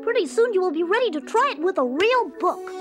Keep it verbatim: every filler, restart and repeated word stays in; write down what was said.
Pretty soon you will be ready to try it with a real book.